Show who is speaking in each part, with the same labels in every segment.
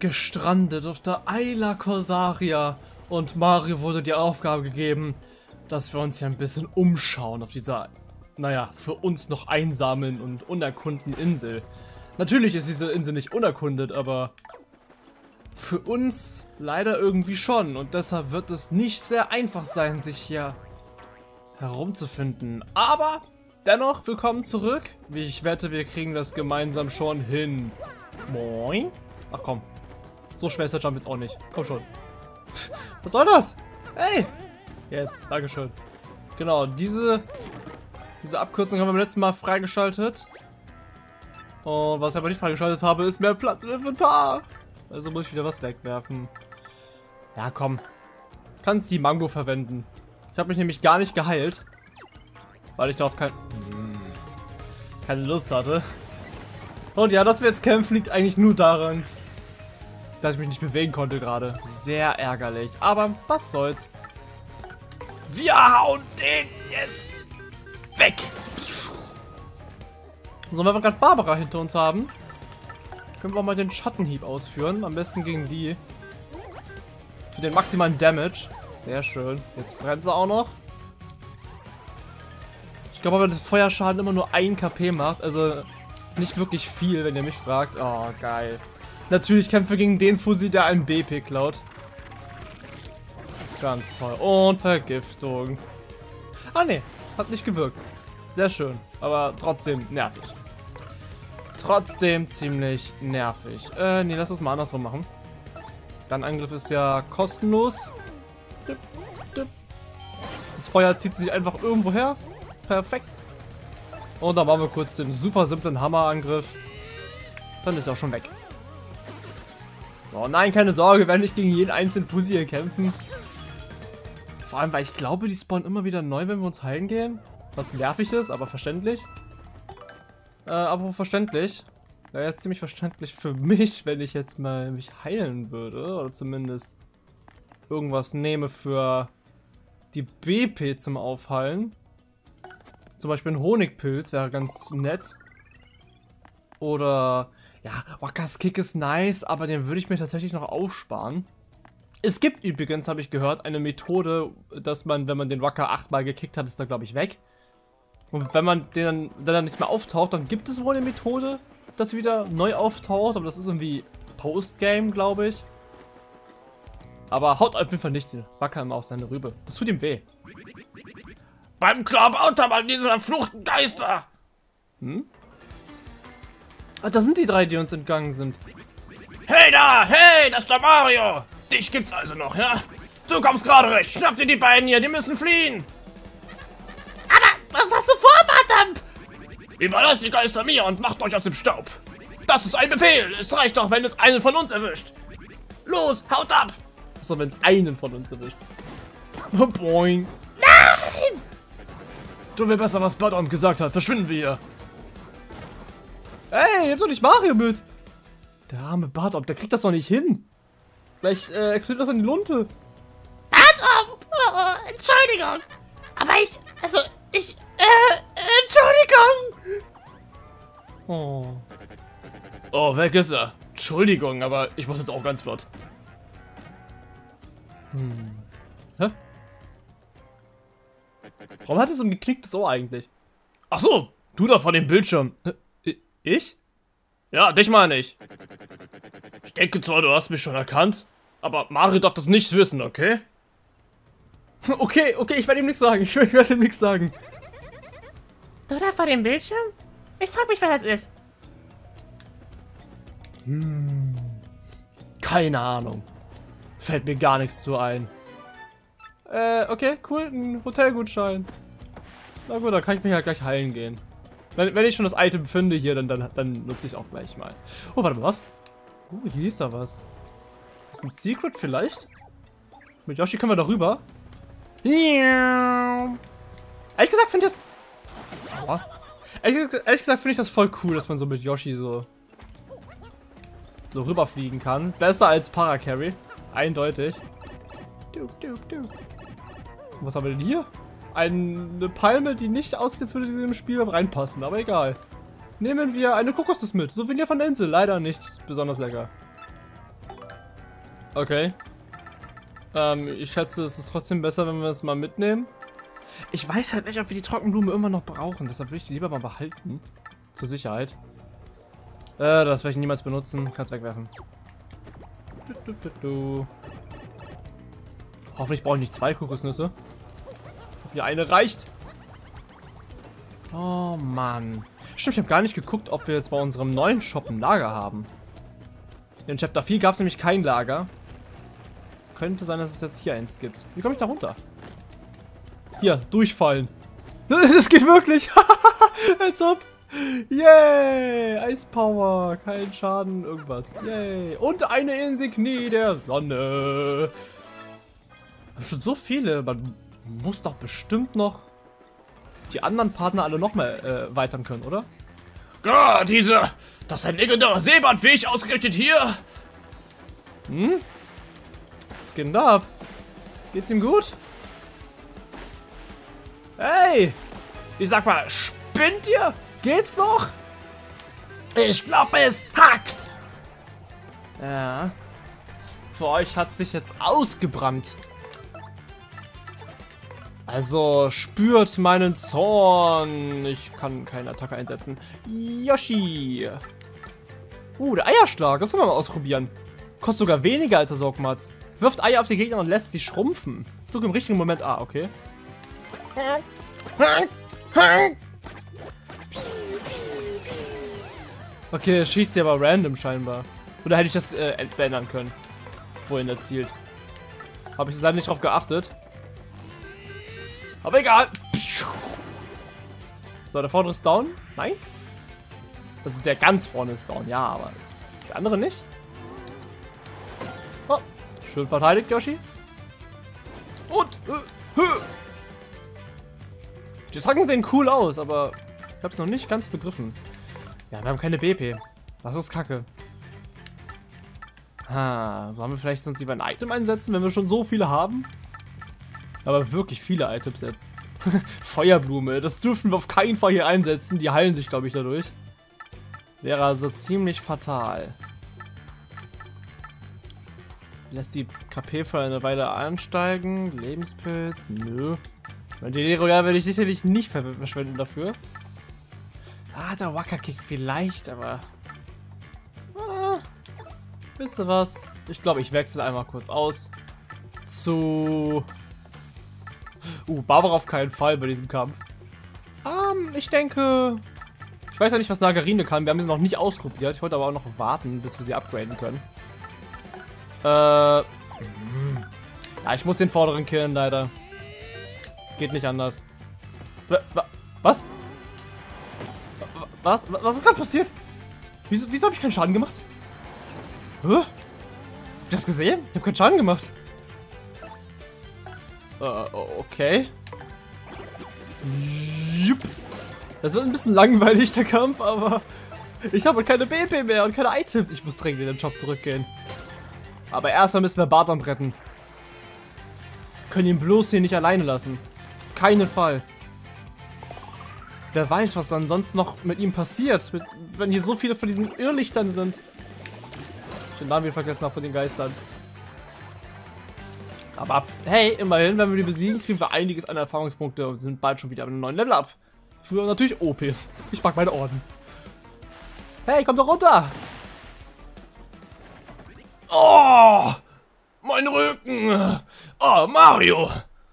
Speaker 1: gestrandet auf der Isla Corsaria und Mario wurde die Aufgabe gegeben, dass wir uns hier ein bisschen umschauen auf dieser, naja, für uns noch einsamen und unerkundeten Insel. Natürlich ist diese Insel nicht unerkundet, aber für uns leider irgendwie schon und deshalb wird es nicht sehr einfach sein, sich hier herumzufinden. Aber dennoch, willkommen zurück. Ich wette, wir kriegen das gemeinsam schon hin. Moin. Ach komm. So schwer ist der Jump jetzt auch nicht. Komm schon. Was soll das? Hey. Jetzt. Dankeschön. Genau, diese Abkürzung haben wir beim letzten Mal freigeschaltet. Und was ich aber nicht freigeschaltet habe, ist mehr Platz im Inventar. Also muss ich wieder was wegwerfen. Ja, komm. Kannst die Mango verwenden. Ich habe mich nämlich gar nicht geheilt. Weil ich darauf keine Lust hatte. Und ja, dass wir jetzt kämpfen, liegt eigentlich nur daran, dass ich mich nicht bewegen konnte gerade. Sehr ärgerlich. Aber was soll's. Wir hauen den jetzt weg. So, wenn wir gerade Barbara hinter uns haben, können wir mal den Schattenhieb ausführen. Am besten gegen die. Für den maximalen Damage. Sehr schön. Jetzt brennt sie auch noch. Ich glaube aber, dass Feuerschaden immer nur 1 KP macht. Also nicht wirklich viel, wenn ihr mich fragt. Oh, geil. Natürlich kämpfen wir gegen den Fussi, der einen BP klaut. Ganz toll. Und Vergiftung. Ah, ne. Hat nicht gewirkt. Sehr schön. Aber trotzdem nervig. Trotzdem ziemlich nervig. Ne, lass das mal andersrum machen. Dein Angriff ist ja kostenlos. Das Feuer zieht sich einfach irgendwo her. Perfekt. Und dann machen wir kurz den super simplen Hammerangriff. Dann ist er auch schon weg. Oh nein, keine Sorge, wir werden nicht gegen jeden einzelnen Fussi hier kämpfen. Vor allem, weil ich glaube, die spawnen immer wieder neu, wenn wir uns heilen gehen. Was nervig ist, aber verständlich. Aber verständlich. Ja, jetzt ziemlich verständlich für mich, wenn ich jetzt mal mich heilen würde. Oder zumindest irgendwas nehme für die BP zum Aufheilen. Zum Beispiel ein Honigpilz wäre ganz nett. Oder, ja, Wackers Kick ist nice, aber den würde ich mir tatsächlich noch aufsparen. Es gibt übrigens, habe ich gehört, eine Methode, dass man, wenn man den Wacker 8-mal gekickt hat, ist er, glaube ich, weg. Und wenn man den dann nicht mehr auftaucht, dann gibt es wohl eine Methode, dass wieder neu auftaucht, aber das ist irgendwie Postgame, glaube ich. Aber haut auf jeden Fall nicht den Wacker immer auf seine Rübe. Das tut ihm weh. Beim Klabauter waren diese verfluchten Geister! Hm? Ah, das sind die 3, die uns entgangen sind. Hey da! Hey, das ist der Mario! Dich gibt's also noch, ja? Du kommst gerade recht. Schnapp dir die beiden hier, die müssen fliehen! Aber was hast du vor, Badamp? Überlasst die Geister mir und macht euch aus dem Staub. Das ist ein Befehl. Es reicht doch, wenn es einen von uns erwischt. Los, haut ab! Achso, wenn es einen von uns erwischt. Boing. Nein! Tun wir besser, was Badamp gesagt hat. Verschwinden wir hier. Ey, ihr habt doch nicht Mario mit. Der arme Badamp, der kriegt das doch nicht hin. Vielleicht explodiert das an die Lunte.
Speaker 2: Badamp! Oh, Entschuldigung. Aber Entschuldigung.
Speaker 1: Oh. Oh, weg ist er. Entschuldigung, aber ich muss jetzt auch ganz flott. Hä? Warum hat er so ein geknicktes Ohr eigentlich? Ach so, du da vor dem Bildschirm. Ich? Ja, dich meine ich. Ich denke zwar, du hast mich schon erkannt, aber Mario darf das nicht wissen, okay? Okay, ich werde ihm nichts sagen. Ich werde ihm nichts sagen.
Speaker 2: Du da vor dem Bildschirm? Ich frage mich, wer das ist.
Speaker 1: Keine Ahnung. Fällt mir gar nichts zu ein. Okay, cool, ein Hotelgutschein. Na gut, dann kann ich mich ja gleich heilen gehen. Wenn ich schon das Item finde hier, dann nutze ich auch gleich mal. Oh, warte mal, was? Hier ist da was. Ist ein Secret vielleicht? Mit Yoshi können wir da rüber. Ehrlich gesagt finde ich das... Aua. Ehrlich gesagt finde ich das voll cool, dass man so mit Yoshi so rüberfliegen kann. Besser als Paracarry. Eindeutig. Was haben wir denn hier? Eine Palme, die nicht aussieht, als würde sie im Spiel reinpassen, aber egal. Nehmen wir eine Kokosnuss mit. Souvenir von der Insel. Leider nicht besonders lecker. Okay. Ich schätze, es ist trotzdem besser, wenn wir es mal mitnehmen. Ich weiß halt nicht, ob wir die Trockenblume immer noch brauchen. Deshalb will ich die lieber mal behalten. Zur Sicherheit. Das werde ich niemals benutzen. Kannst wegwerfen. Hoffentlich brauche ich nicht 2 Kokosnüsse. Hoffentlich eine reicht. Oh Mann. Stimmt, ich habe gar nicht geguckt, ob wir jetzt bei unserem neuen Shop ein Lager haben. In Chapter 4 gab es nämlich kein Lager. Könnte sein, dass es jetzt hier eins gibt. Wie komme ich da runter? Hier, durchfallen. Das geht wirklich. Als ob. Yay! Eispower. Kein Schaden, irgendwas. Yay! Und eine Insignie der Sonne. Schon so viele. Man muss doch bestimmt noch die anderen Partner alle noch mal erweitern können, oder?
Speaker 3: Ah, das ist ein legendärer Seebad, wie ich ausgerechnet hier.
Speaker 1: Hm? Was geht denn da ab? Geht's ihm gut? Hey!
Speaker 3: Ich sag mal, spinnt ihr?
Speaker 1: Geht's noch?
Speaker 3: Ich glaube, es hackt.
Speaker 1: Ja. Für euch hat sich jetzt ausgebrannt. Also spürt meinen Zorn. Ich kann keine Attacke einsetzen. Yoshi. Der Eierschlag. Das können wir mal ausprobieren. Kostet sogar weniger als der Sorgmat. Wirft Eier auf die Gegner und lässt sie schrumpfen. Drück im richtigen Moment A, okay. Okay, schießt sie aber random scheinbar. Oder hätte ich das entbändern können? Wohin er zielt. Habe ich leider nicht drauf geachtet. Aber egal. So, der vordere ist down. Nein? Also der ganz vorne ist down, ja, aber der andere nicht. Oh, schön verteidigt, Yoshi. Und die Attacken sehen cool aus, aber ich habe es noch nicht ganz begriffen. Ja, wir haben keine BP. Das ist kacke. Sollen wir vielleicht sonst lieber ein Item einsetzen, wenn wir schon so viele haben? Aber wirklich viele Items jetzt. Feuerblume, das dürfen wir auf keinen Fall hier einsetzen. Die heilen sich, glaube ich, dadurch. Wäre also ziemlich fatal. Lässt die KP für eine Weile ansteigen. Lebenspilz, nö. Die Leroyal werde ich sicherlich nicht verschwenden dafür. Der Waka-Kick vielleicht, aber... wisst ihr was? Ich glaube, ich wechsle einmal kurz aus. Zu... Barbara auf keinen Fall bei diesem Kampf. Ich denke... Ich weiß ja nicht, was Nagarine kann. Wir haben sie noch nicht ausprobiert. Ich wollte aber auch noch warten, bis wir sie upgraden können. Ja, ich muss den vorderen killen, leider. Geht nicht anders. Was? Was ist gerade passiert? Wieso habe ich keinen Schaden gemacht? Hä? Habt ihr das gesehen? Ich habe keinen Schaden gemacht. Okay. Jupp. Das wird ein bisschen langweilig, der Kampf, aber ich habe keine BP mehr und keine Items. Ich muss dringend in den Shop zurückgehen. Aber erstmal müssen wir Barton retten. Können ihn bloß hier nicht alleine lassen. Auf keinen Fall. Wer weiß, was dann sonst noch mit ihm passiert, wenn hier so viele von diesen Irrlichtern sind. Ich den Namen wieder vergessen habe von den Geistern. Aber hey, immerhin, wenn wir die besiegen, kriegen wir einiges an Erfahrungspunkte und sind bald schon wieder auf einem neuen Level up. Für natürlich OP. Ich mag meine Orden. Hey, komm doch runter!
Speaker 3: Oh! Mein Rücken! Oh, Mario!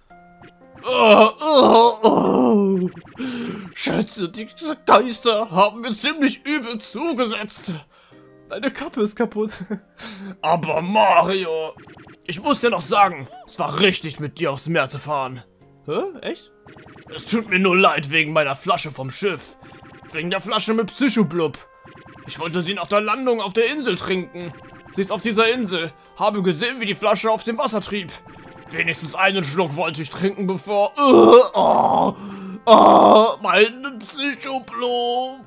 Speaker 3: Schätze, diese Geister haben mir ziemlich übel zugesetzt.
Speaker 1: Deine Kappe ist kaputt.
Speaker 3: Aber Mario, ich muss dir noch sagen, es war richtig mit dir aufs Meer zu fahren.
Speaker 1: Hä? Echt?
Speaker 3: Es tut mir nur leid wegen meiner Flasche vom Schiff. Wegen der Flasche mit Psychoblub. Ich wollte sie nach der Landung auf der Insel trinken. Sie ist auf dieser Insel. Habe gesehen, wie die Flasche auf dem Wasser trieb. Wenigstens einen Schluck wollte ich trinken, bevor... meine Psychoblub.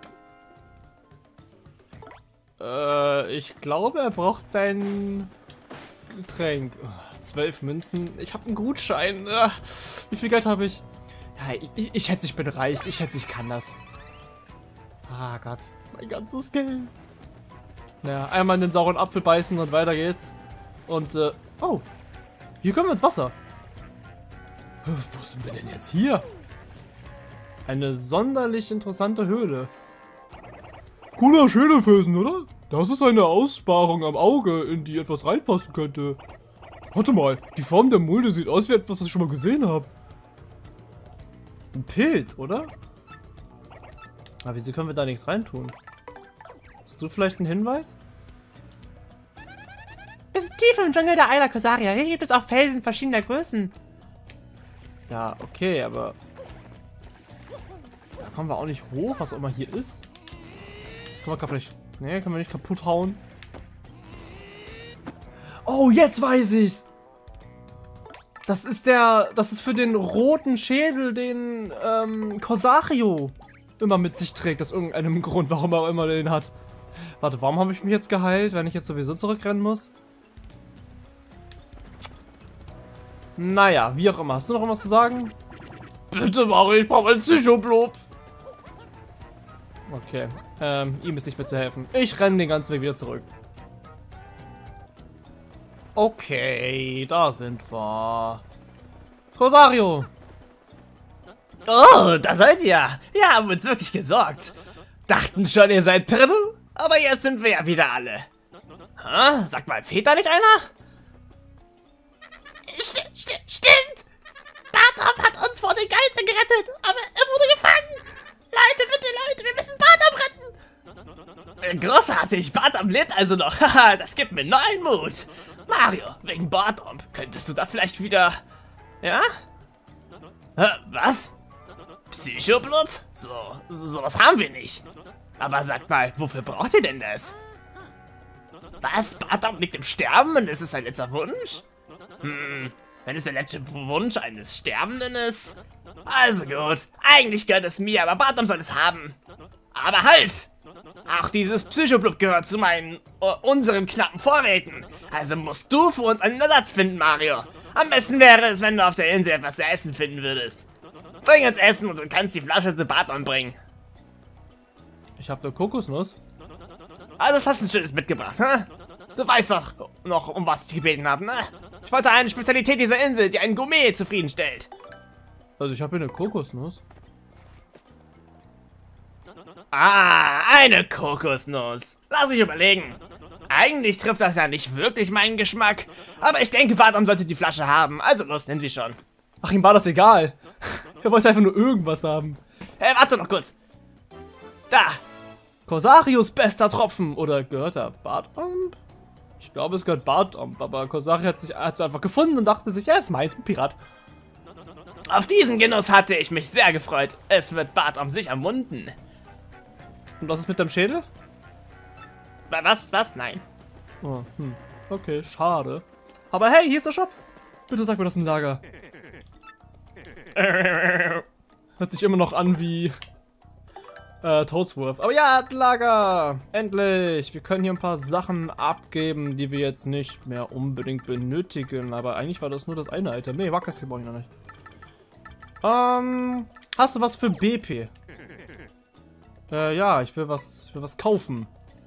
Speaker 1: Ich glaube, er braucht sein Getränk. 12 Münzen. Ich habe einen Gutschein. Wie viel Geld habe ich? Ja, ich schätze, ich bin reich. Ich schätze, ich kann das. Ah Gott. Mein ganzes Geld. Ja, einmal in den sauren Apfel beißen und weiter geht's. Und, oh. Hier können wir ins Wasser. Wo sind wir denn jetzt hier? Eine sonderlich interessante Höhle. Cooler Schädelfelsen, oder? Das ist eine Aussparung am Auge, in die etwas reinpassen könnte. Warte mal, die Form der Mulde sieht aus wie etwas, was ich schon mal gesehen habe. Ein Pilz, oder? Aber wieso können wir da nichts reintun? Hast du vielleicht einen Hinweis?
Speaker 2: Wir sind tief im Dschungel der Isla Kosaria. Hier gibt es auch Felsen verschiedener Größen.
Speaker 1: Ja, okay, aber... Da kommen wir auch nicht hoch, was auch immer hier ist. Können wir vielleicht... Nee, können wir nicht kaputt hauen. Oh, jetzt weiß ich's! Das ist für den roten Schädel, den, Corsario immer mit sich trägt, aus irgendeinem Grund, warum er auch immer den hat. Warte, warum habe ich mich jetzt geheilt, wenn ich jetzt sowieso zurückrennen muss? Naja, wie auch immer. Hast du noch irgendwas zu sagen?
Speaker 3: Bitte, Mario, ich brauche einen Psychoblub.
Speaker 1: Okay, ihm ist nicht mehr zu helfen. Ich renne den ganzen Weg wieder zurück. Okay, da sind wir. Rosario!
Speaker 3: Oh, da seid ihr. Ja, haben uns wirklich gesorgt. Dachten schon, ihr seid Perdu, aber jetzt sind wir ja wieder alle. Hä? Sag mal, fehlt da nicht einer?
Speaker 2: Stimmt! Bartram hat uns vor den Geistern gerettet, aber er wurde gefangen! Leute, bitte, Leute, wir müssen Bartram retten!
Speaker 3: Großartig, Bartram lebt also noch. Haha, das gibt mir neuen Mut. Mario, wegen Bartram, könntest du da vielleicht wieder... Ja? Was? Psychoblub? Sowas haben wir nicht. Aber sagt mal, wofür braucht ihr denn das? Was? Bartram liegt im Sterben und ist es sein letzter Wunsch? Wenn es der letzte Wunsch eines Sterbenden ist? Also gut, eigentlich gehört es mir, aber Bartram soll es haben. Aber halt! Auch dieses Psychoblub gehört zu unseren knappen Vorräten. Also musst du für uns einen Ersatz finden, Mario. Am besten wäre es, wenn du auf der Insel etwas zu essen finden würdest. Bring uns Essen und du kannst die Flasche zu Bartram bringen.
Speaker 1: Ich habe eine Kokosnuss.
Speaker 3: Also, das hast du ein Schönes mitgebracht, hä? Du weißt doch noch, um was ich gebeten habe, ne? Ich wollte eine Spezialität dieser Insel, die einen Gourmet zufriedenstellt.
Speaker 1: Also ich habe hier eine Kokosnuss.
Speaker 3: Ah, eine Kokosnuss. Lass mich überlegen. Eigentlich trifft das ja nicht wirklich meinen Geschmack, aber ich denke, Bartram sollte die Flasche haben. Also los, nimm sie schon.
Speaker 1: Ach, ihm war das egal. Er wollte einfach nur irgendwas haben.
Speaker 3: Hey, warte noch kurz. Da.
Speaker 1: Corsarios bester Tropfen. Oder gehört er Bartram? Ich glaube, es gehört Bartram, aber Corsario hat es einfach gefunden und dachte sich, ja, ist meins, ein Pirat.
Speaker 3: Auf diesen Genuss hatte ich mich sehr gefreut. Es wird Bartram sicher munden.
Speaker 1: Und was ist mit dem Schädel?
Speaker 3: Was? Nein.
Speaker 1: Oh, okay, schade. Aber hey, hier ist der Shop. Bitte sag mir, das ist ein Lager. Hört sich immer noch an wie Toadswurf. Aber ja, ein Lager. Endlich. Wir können hier ein paar Sachen abgeben, die wir jetzt nicht mehr unbedingt benötigen. Aber eigentlich war das nur das eine Item. Nee, Wackerskill brauche ich noch nicht. Hast du was für BP? Ja, ich will was kaufen.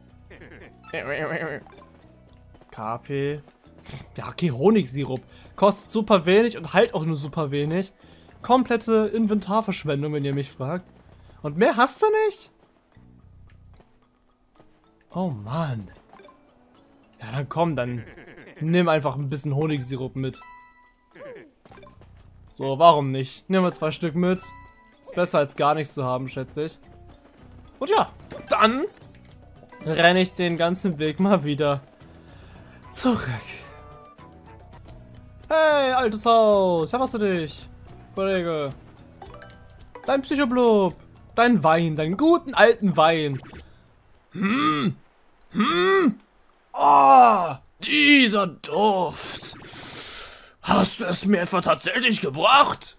Speaker 1: KP. Ja, okay, Honigsirup. Kostet super wenig und halt auch nur super wenig. Komplette Inventarverschwendung, wenn ihr mich fragt. Und mehr hast du nicht? Oh Mann. Ja, dann komm, dann nimm einfach ein bisschen Honigsirup mit. So, warum nicht? Nehmen wir 2 Stück mit. Ist besser als gar nichts zu haben, schätze ich. Und ja, dann renne ich den ganzen Weg mal wieder zurück. Hey, altes Haus, ja, was für dich, Kollege? Dein Psychoblub, dein Wein, deinen guten alten Wein.
Speaker 3: Oh, dieser Duft. Hast du es mir etwa tatsächlich gebracht?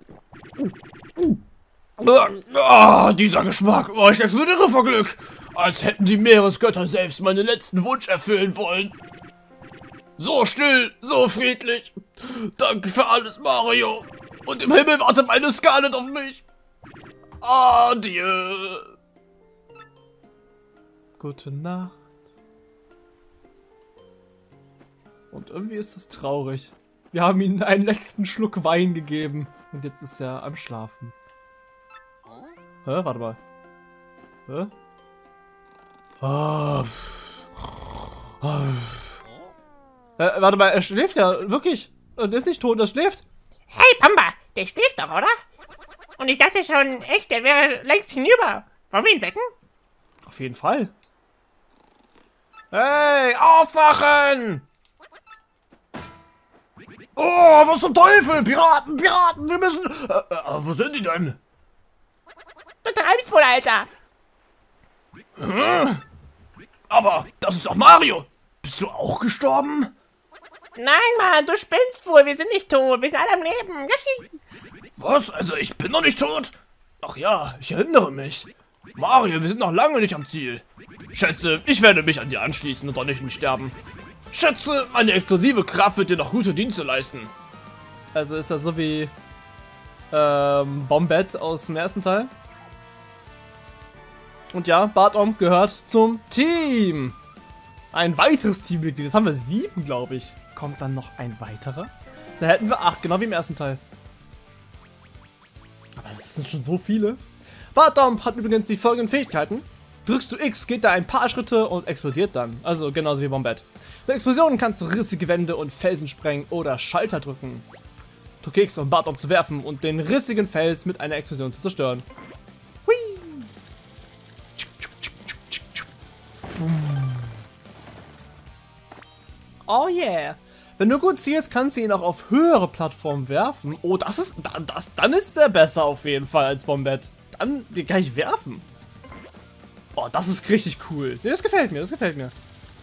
Speaker 3: Dieser Geschmack. Oh, ich explodiere vor Glück. Als hätten die Meeresgötter selbst meinen letzten Wunsch erfüllen wollen. So still, so friedlich. Danke für alles, Mario. Und im Himmel wartet meine Scarlet auf mich. Adieu.
Speaker 1: Gute Nacht. Und irgendwie ist das traurig. Wir haben ihm einen letzten Schluck Wein gegeben. Und jetzt ist er am Schlafen. Hä? Warte mal. Hä? Oh. Warte mal, er schläft ja, wirklich. Und ist nicht tot, er schläft.
Speaker 2: Hey, Pamba, der schläft doch, oder? Und ich dachte schon, echt, der wäre längst hinüber. Wollen wir ihn wecken?
Speaker 1: Auf jeden Fall.
Speaker 3: Hey, aufwachen! Oh, was zum Teufel? Piraten, Piraten, wir müssen... wo sind die denn?
Speaker 2: Du treibst wohl, Alter.
Speaker 3: Aber das ist doch Mario. Bist du auch gestorben?
Speaker 2: Nein, Mann, du spinnst wohl. Wir sind nicht tot. Wir sind alle am Leben.
Speaker 3: Was? Also ich bin noch nicht tot? Ach ja, ich erinnere mich. Mario, wir sind noch lange nicht am Ziel. Schätze, ich werde mich an dir anschließen und doch nicht sterben. Schätze, meine explosive Kraft wird dir noch gute Dienste leisten.
Speaker 1: Also ist das so wie Bombette aus dem ersten Teil. Und ja, Bartom gehört zum Team. Ein weiteres Teammitglied. Jetzt haben wir 7, glaube ich. Kommt dann noch ein weiterer? Da hätten wir 8, genau wie im ersten Teil. Aber es sind schon so viele. Bartom hat übrigens die folgenden Fähigkeiten. Drückst du X, geht er ein paar Schritte und explodiert dann. Also genauso wie Bombette. Bei Explosionen kannst du rissige Wände und Felsen sprengen oder Schalter drücken. Drücke X, um Bartom zu werfen und den rissigen Fels mit einer Explosion zu zerstören. Hui! Oh yeah! Wenn du gut zielst, kannst du ihn auch auf höhere Plattformen werfen. Oh, dann ist er besser auf jeden Fall als Bombette. Dann, den kann ich werfen. Oh, das ist richtig cool. Nee, das gefällt mir, das gefällt mir.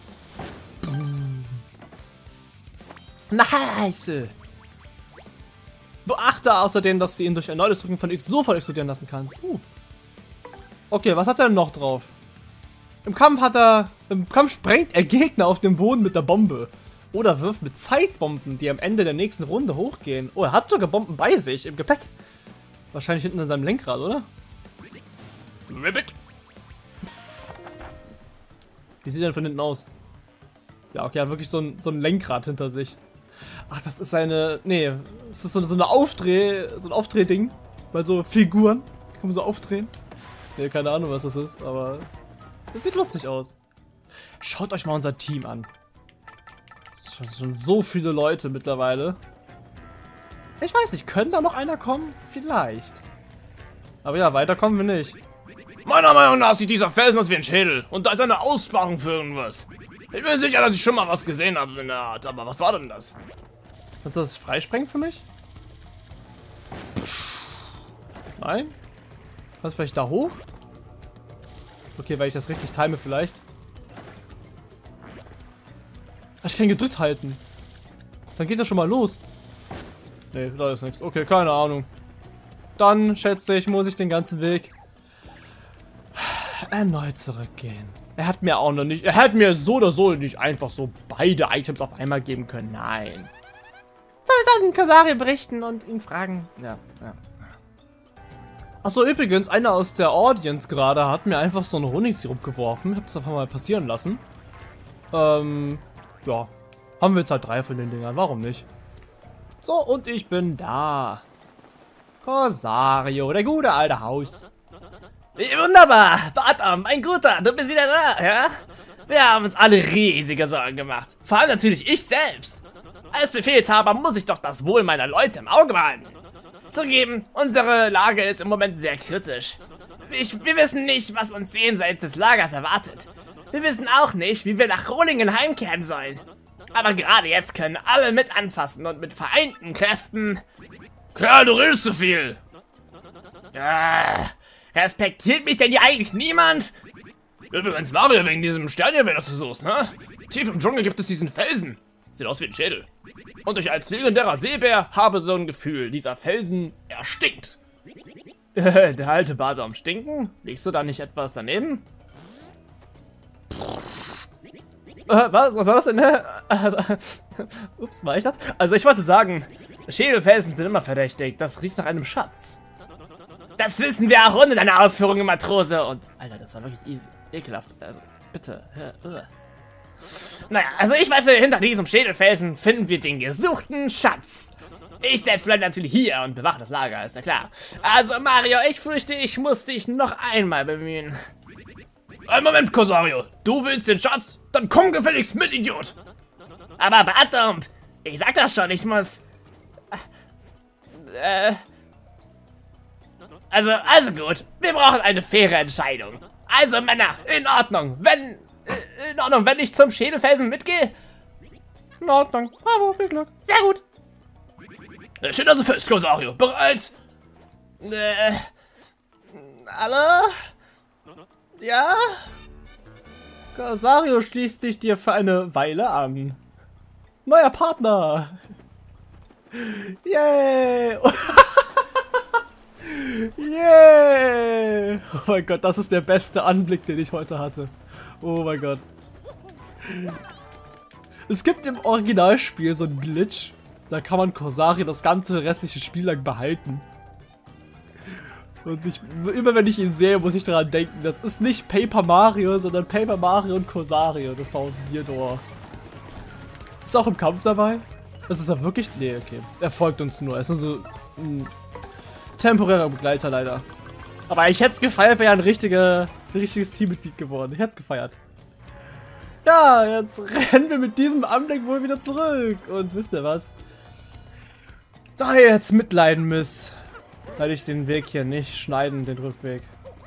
Speaker 1: Nice! Beachte außerdem, dass du ihn durch erneutes Drücken von X sofort explodieren lassen kannst. Okay, was hat er noch drauf? Im Kampf sprengt er Gegner auf dem Boden mit der Bombe. Oder wirft mit Zeitbomben, die am Ende der nächsten Runde hochgehen. Oh, er hat sogar Bomben bei sich im Gepäck. Wahrscheinlich hinten an seinem Lenkrad, oder?
Speaker 3: Ribbit.
Speaker 1: Wie sieht er denn von hinten aus? Ja, okay, er hat wirklich so ein Lenkrad hinter sich. Ach, das ist seine... Nee, das ist so ein Aufdrehding. Bei so Figuren. Kann man so aufdrehen. Nee, keine Ahnung, was das ist, aber... Das sieht lustig aus. Schaut euch mal unser Team an. Das sind schon so viele Leute mittlerweile. Ich weiß nicht, könnte da noch einer kommen? Vielleicht. Aber ja, weiter kommen wir nicht.
Speaker 3: Meiner Meinung nach sieht dieser Felsen aus wie ein Schädel. Und da ist eine Aussparung für irgendwas. Ich bin sicher, dass ich schon mal was gesehen habe in der Art. Aber was war denn das?
Speaker 1: Kannst du das freisprengen für mich? Nein? Was, vielleicht da hoch? Okay, weil ich das richtig time vielleicht. Ach, ich kann gedrückt halten. Dann geht das schon mal los. Nee, da ist nichts. Okay, keine Ahnung. Dann, schätze ich, muss ich den ganzen Weg erneut zurückgehen. Er hat mir auch noch nicht... Er hätte mir so oder so nicht einfach so beide Items auf einmal geben können. Nein.
Speaker 2: So, wir sollten Kasari berichten und ihn fragen.
Speaker 1: Ja. Achso, übrigens, einer aus der Audience gerade hat mir einfach so einen Honigsirup geworfen. Ich hab das einfach mal passieren lassen. Ja. Haben wir jetzt halt 3 von den Dingern. Warum nicht? So, und ich bin da. Corsario, der gute alte Haus.
Speaker 2: Wunderbar, Bartom, ein guter, du bist wieder da, ja? Wir haben uns alle riesige Sorgen gemacht. Vor allem natürlich ich selbst. Als Befehlshaber muss ich doch das Wohl meiner Leute im Auge behalten. Zugeben, unsere Lage ist im Moment sehr kritisch. Wir wissen nicht, was uns jenseits des Lagers erwartet. Wir wissen auch nicht, wie wir nach Rolingen heimkehren sollen. Aber gerade jetzt können alle mit anfassen und mit vereinten Kräften...
Speaker 3: Kerl, du redest zu viel!
Speaker 2: Respektiert mich denn hier eigentlich niemand?
Speaker 3: Übrigens, Mario, wegen diesem Stern hier, wer das du suchst, ne? Tief im Dschungel gibt es diesen Felsen. Sieht aus wie ein Schädel. Und ich als legendärer Seebär habe so ein Gefühl, dieser Felsen, er stinkt.
Speaker 1: Der alte Bartom stinken? Liegst du da nicht etwas daneben? Was war das denn? Ups, war ich das? Also ich wollte sagen, Schädelfelsen sind immer verdächtig. Das riecht nach einem Schatz.
Speaker 2: Das wissen wir auch ohne deine Ausführungen, Matrose. Und
Speaker 1: Alter, das war wirklich easy. Ekelhaft. Also, bitte.
Speaker 2: Naja, also ich weiß, hinter diesem Schädelfelsen finden wir den gesuchten Schatz. Ich selbst bleibe natürlich hier und bewache das Lager, ist ja klar. Also Mario, ich fürchte, ich muss dich noch einmal bemühen.
Speaker 3: Ein Moment, Corsario. Du willst den Schatz? Dann komm gefälligst mit, Idiot.
Speaker 2: Aber Bartump, ich sag das schon, ich muss... Also gut, wir brauchen eine faire Entscheidung. Also Männer, in Ordnung, wenn ich zum Schädelfelsen mitgehe?
Speaker 1: In Ordnung. Bravo, viel Glück.
Speaker 2: Sehr gut.
Speaker 3: Steht also fest, Corsario. Bereit?
Speaker 2: Hallo? Ja?
Speaker 1: Corsario schließt sich dir für eine Weile an. Neuer Partner. Yay. Yay. Oh mein Gott, das ist der beste Anblick, den ich heute hatte. Oh mein Gott. Es gibt im Originalspiel so einen Glitch. Da kann man Corsario das ganze restliche Spiel lang behalten. Und immer wenn ich ihn sehe, muss ich daran denken, das ist nicht Paper Mario, sondern Paper Mario und Corsario, The Thousand Year Door. Ist er auch im Kampf dabei? Das ist er wirklich? Nee, okay. Er folgt uns nur. Er ist nur so ein temporärer Begleiter leider. Aber ich hätte es gefeiert, wäre ja ein richtiges Teammitglied geworden. Ich hätte es gefeiert. Ja, jetzt rennen wir mit diesem Anblick wohl wieder zurück. Und wisst ihr was? Da ihr jetzt mitleiden müsst, werde ich den Weg hier nicht schneiden, den Rückweg.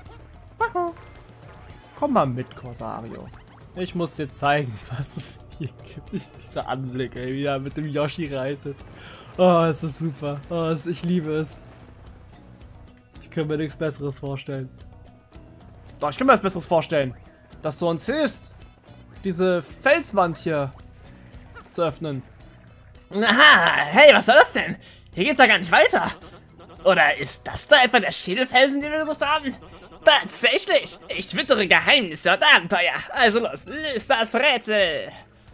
Speaker 1: Komm mal mit, Corsario. Ich muss dir zeigen, was es hier gibt. Dieser Anblick, ey, wie er mit dem Yoshi reitet. Oh, es ist super. Oh, ich liebe es. Ich kann mir nichts Besseres vorstellen. Doch, ich kann mir was Besseres vorstellen. Dass du uns hilfst, diese Felswand hier zu öffnen.
Speaker 2: Aha, hey, was soll das denn? Hier geht's ja gar nicht weiter. Oder ist das da etwa der Schädelfelsen, den wir gesucht haben? Tatsächlich! Ich twittere Geheimnisse und Abenteuer. Also los, löst das Rätsel.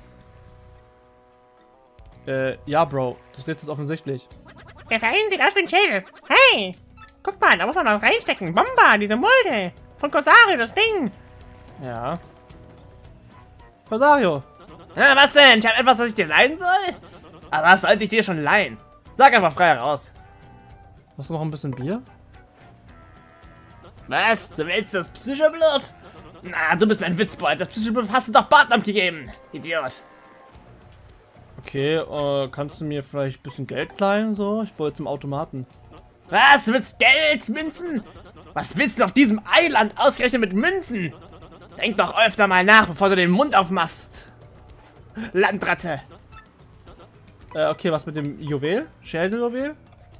Speaker 1: Ja, Bro. Das Rätsel ist offensichtlich.
Speaker 4: Der Verein sieht aus wie ein Schädel. Hey! Guck mal, da muss man noch reinstecken. Bomba, diese Mulde. Von Corsario, das Ding.
Speaker 1: Ja. Corsario.
Speaker 2: Na, was denn? Ich habe etwas, was ich dir leihen soll? Aber was sollte ich dir schon leihen? Sag einfach frei heraus.
Speaker 1: Hast du noch ein bisschen Bier?
Speaker 2: Was? Du willst das Psychoblub? Na, du bist mein Witzbold. Das Psychoblub hast du doch Bartump gegeben. Idiot.
Speaker 1: Okay, kannst du mir vielleicht ein bisschen Geld leihen? So? Ich wollte zum Automaten.
Speaker 2: Was? Du willst Geld? Münzen? Was willst du auf diesem Eiland ausgerechnet mit Münzen? Denk doch öfter mal nach, bevor du den Mund aufmachst. Landratte.
Speaker 1: Okay, was mit dem Juwel? Schädeljuwel?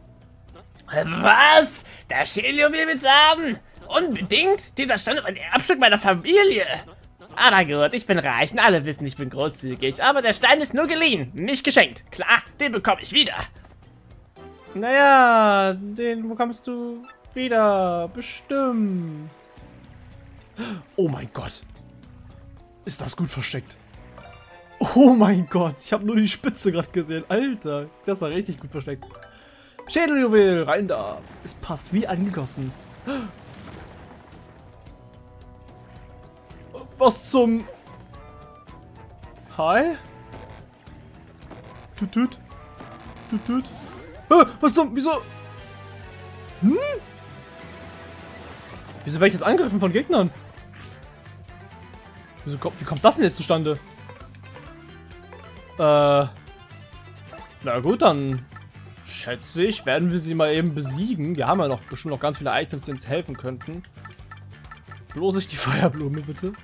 Speaker 2: Was? Der Schädeljuwel willst du haben? Unbedingt? Dieser Stein ist ein Erbstück meiner Familie. Aber gut, ich bin reich und alle wissen, ich bin großzügig. Aber der Stein ist nur geliehen, nicht geschenkt. Klar, den bekomme ich wieder.
Speaker 1: Naja, den bekommst du wieder. Bestimmt. Oh mein Gott. Ist das gut versteckt? Oh mein Gott, ich habe nur die Spitze gerade gesehen. Alter, das war richtig gut versteckt. Schädeljuwel, rein da. Es passt wie angegossen. Was zum... Hi? Tut. Was zum... Wieso... Wieso werde ich jetzt angegriffen von Gegnern? Wie kommt das denn jetzt zustande? Na gut, dann schätze ich, werden wir sie mal eben besiegen. Wir haben ja noch bestimmt noch ganz viele Items, die uns helfen könnten. Bloß nicht die Feuerblume, bitte.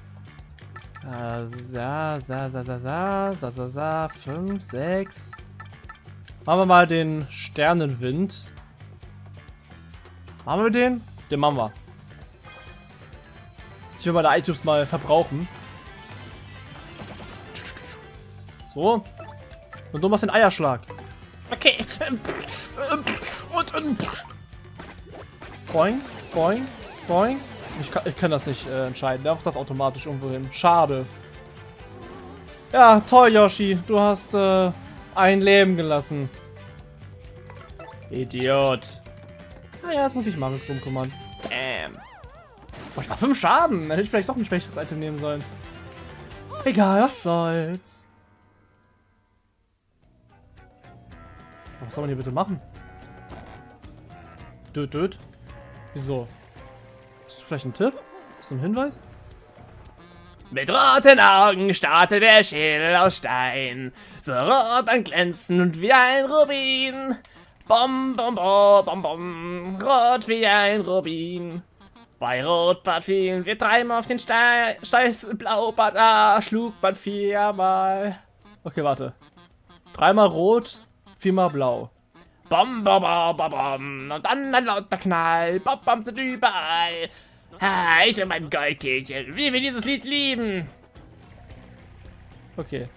Speaker 1: 5, 6. Machen wir mal den Sternenwind. Machen wir den? Den machen wir. Ich will meine Items mal verbrauchen. So. Und du machst den Eierschlag.
Speaker 2: Okay.
Speaker 1: Boing, boing, boing. Ich kann das nicht entscheiden. Der macht das automatisch irgendwo hin. Schade. Ja, toll, Yoshi. Du hast ein Leben gelassen. Idiot. Naja, das muss ich machen, Krummkummern. Boah, ich mach 5 Schaden. Dann hätte ich vielleicht doch ein schwächeres Item nehmen sollen. Egal, was soll's. Was soll man hier bitte machen? Död. Wieso? Ist das vielleicht ein Tipp? Ist das ein Hinweis?
Speaker 2: Mit roten Augen starrte der Schädel aus Stein, so rot und glänzend wie ein Rubin. Bom, bom, bom, bom, bom, rot wie ein Rubin. Bei Rotbart fielen wir dreimal auf den Steiß, Blaubart, schlug man viermal.
Speaker 1: Okay, warte. Dreimal rot, viermal blau.
Speaker 2: Bom, bom, bom, bom, bom, und dann ein lauter Knall, bom, bom sind überall. Ich und mein Goldkehlchen, wie wir dieses Lied lieben.
Speaker 1: Okay.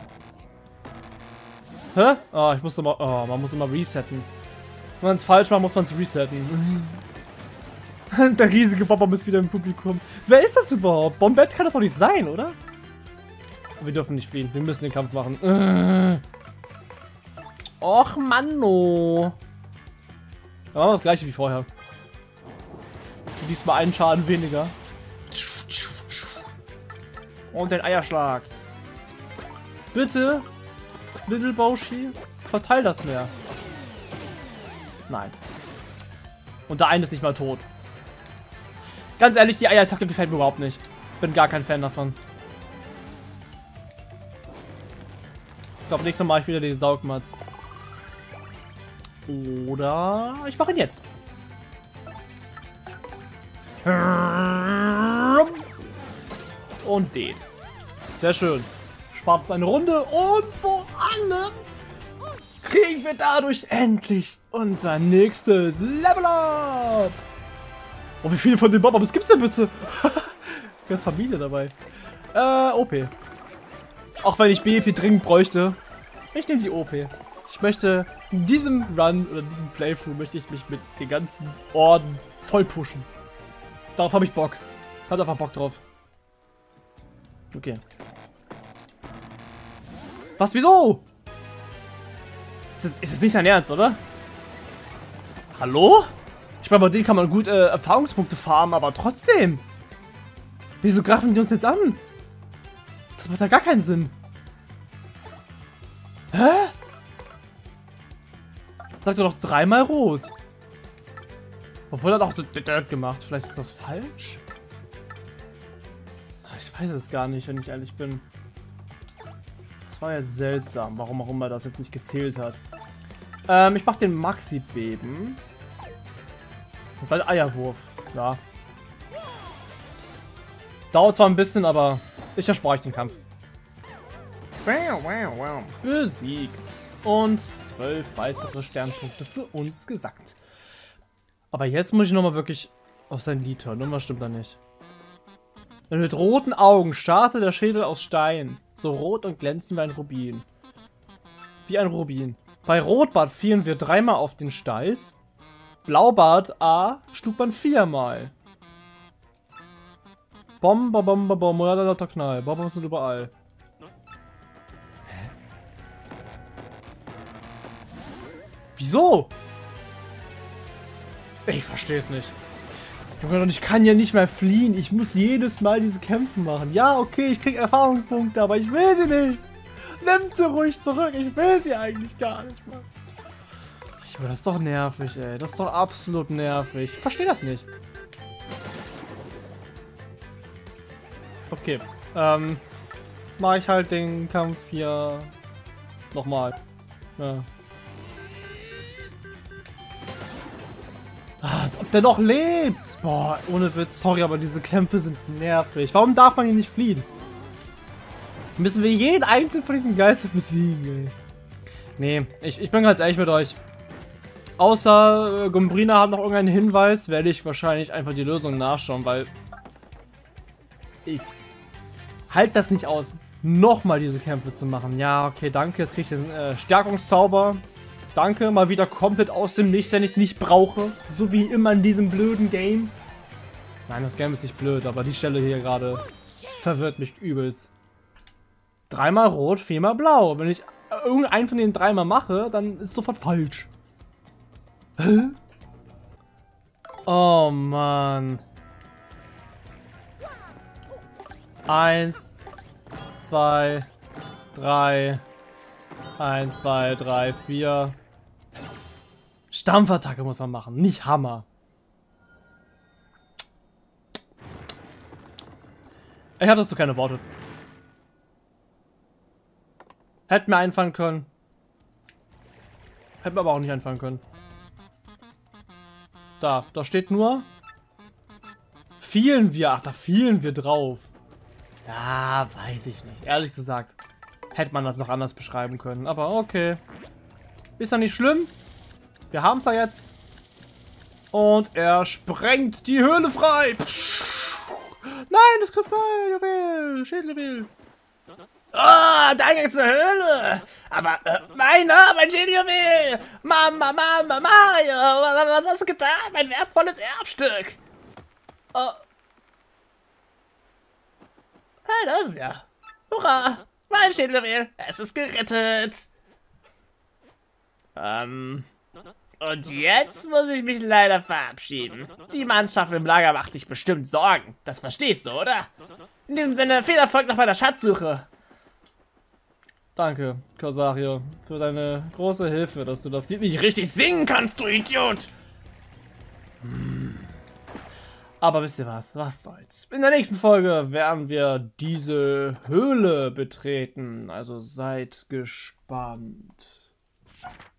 Speaker 1: Hä? Oh, ich musste mal. Oh, man muss immer resetten. Wenn man es falsch macht, muss man es resetten. Der riesige Bob-Bomb ist wieder im Publikum. Wer ist das überhaupt? Bombett kann das doch nicht sein, oder? Wir dürfen nicht fliehen. Wir müssen den Kampf machen. Och, Manno. Da machen wir das gleiche wie vorher. Diesmal einen Schaden weniger. Und den Eierschlag. Bitte, Little Boshi, verteil das mehr. Nein. Und der eine ist nicht mal tot. Ganz ehrlich, die Eierattacke gefällt mir überhaupt nicht. Bin gar kein Fan davon. Ich glaube, nächstes Mal mache ich wieder den Saugmatz. Oder ich mache ihn jetzt. Und den. Sehr schön. Spart uns eine Runde und vor allem kriegen wir dadurch endlich unser nächstes Level Up. Oh, wie viele von den Bob-Bombs gibt's denn bitte? Ganz Familie dabei. OP. Auch wenn ich BEP dringend bräuchte. Ich nehme die OP. Ich möchte in diesem Run oder diesem Playthrough möchte ich mich mit den ganzen Orden voll pushen. Darauf habe ich Bock. Hat einfach Bock drauf. Okay. Was? Wieso? Ist das nicht dein Ernst, oder? Hallo? Ich meine, bei denen kann man gut Erfahrungspunkte farmen, aber trotzdem. Wieso greifen die uns jetzt an? Das macht ja gar keinen Sinn. Hä? Sagt doch dreimal rot. Obwohl er hat auch gemacht. Vielleicht ist das falsch? Ich weiß es gar nicht, wenn ich ehrlich bin. Das war jetzt seltsam, warum auch immer das jetzt nicht gezählt hat. Ich mach den Maxi-Beben. Und bald Eierwurf. Ja. Dauert zwar ein bisschen, aber ich erspare euch den Kampf. Besiegt. Und 12 weitere Sternpunkte für uns gesackt. Aber jetzt muss ich nochmal wirklich auf sein Lied hören. Irgendwas stimmt da nicht. Mit roten Augen starrte der Schädel aus Stein. So rot und glänzend wie ein Rubin. Wie ein Rubin. Bei Rotbart fielen wir dreimal auf den Steiß. Blaubart A schlug man viermal. Bom, bom, bom, bom, bom, oder lauter Knall. Bom sind überall. Hä? Wieso? Ich verstehe es nicht. Junge, ich kann ja nicht mehr fliehen. Ich muss jedes Mal diese Kämpfe machen. Ja, okay, ich krieg Erfahrungspunkte, aber ich will sie nicht. Nimm sie ruhig zurück. Ich will sie eigentlich gar nicht mehr. Das ist doch nervig, ey. Das ist doch absolut nervig. Ich verstehe das nicht. Okay. Mache ich halt den Kampf hier nochmal. Ja. Als ob der noch lebt. Boah, ohne Witz. Sorry, aber diese Kämpfe sind nervig. Warum darf man hier nicht fliehen? Müssen wir jeden einzelnen von diesen Geistern besiegen, ey. Nee, ich bin ganz ehrlich mit euch. Außer Gombrina hat noch irgendeinen Hinweis, werde ich wahrscheinlich einfach die Lösung nachschauen, weil ich halte das nicht aus, nochmal diese Kämpfe zu machen. Ja, okay, danke, jetzt kriege ich den Stärkungszauber. Danke, mal wieder komplett aus dem Nichts, wenn ich es nicht brauche. So wie immer in diesem blöden Game. Nein, das Game ist nicht blöd, aber die Stelle hier gerade verwirrt mich übelst. Dreimal rot, viermal blau. Wenn ich irgendeinen von den dreimal mache, dann ist es sofort falsch. Hä? Oh Mann. 1, 2, 3. 1, 2, 3, 4. Stampfattacke muss man machen, nicht Hammer. Ich habe dazu keine Worte. Hätte mir einfallen können. Hätte mir aber auch nicht einfallen können. Da steht nur. Fielen wir. Ach, da fielen wir drauf. Ja, weiß ich nicht. Ehrlich gesagt. Hätte man das noch anders beschreiben können. Aber okay. Ist ja nicht schlimm. Wir haben es ja jetzt. Und er sprengt die Höhle frei. Nein, das Kristalljuwel. Schädeljuwel.
Speaker 2: Oh, danke zur Höhle. Aber, mein Schädeljuwel. Mama, Mario. Was hast du getan? Mein wertvolles Erbstück. Oh. Hey, das ist ja. Hurra. Mein Schädeljuwel. Es ist gerettet. Und jetzt muss ich mich leider verabschieden. Die Mannschaft im Lager macht sich bestimmt Sorgen. Das verstehst du, oder? In diesem Sinne, viel Erfolg noch bei der Schatzsuche.
Speaker 1: Danke, Corsario, für deine große Hilfe, dass du das Lied nicht
Speaker 2: Richtig singen kannst, du Idiot!
Speaker 1: Aber wisst ihr was? Was soll's? In der nächsten Folge werden wir diese Höhle betreten. Also seid gespannt.